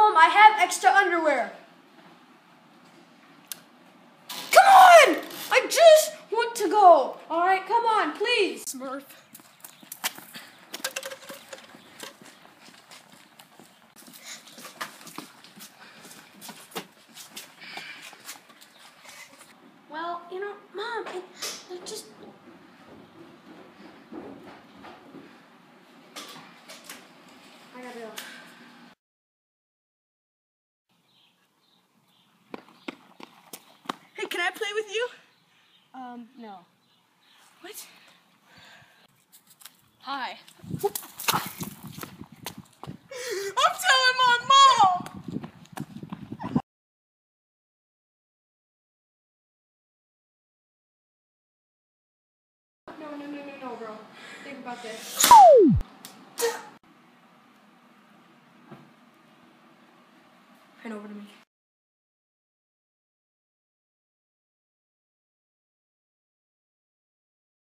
home, I have extra underwear. Come on! I just want to go. Alright, come on, please. Smurf. Well, you know, Mom, it just... I gotta go. Hey, can I play with you? No. What? Hi. I'm telling my mom! No, bro. Think about this. Hand over to me.